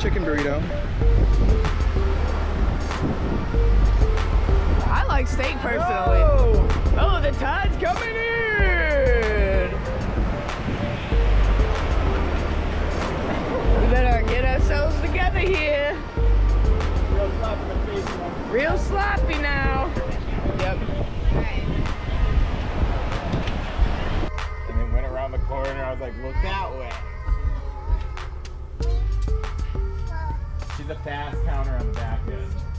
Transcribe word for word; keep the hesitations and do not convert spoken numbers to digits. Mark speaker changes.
Speaker 1: chicken burrito.
Speaker 2: I like steak personally.
Speaker 1: Oh,
Speaker 2: oh the tide's coming in. We better get ourselves together here.
Speaker 1: real slap in the face, man.
Speaker 2: Real sloppy now. Yep.
Speaker 1: And then went around the corner. I was like, look that way. She's a fast counter on the back end.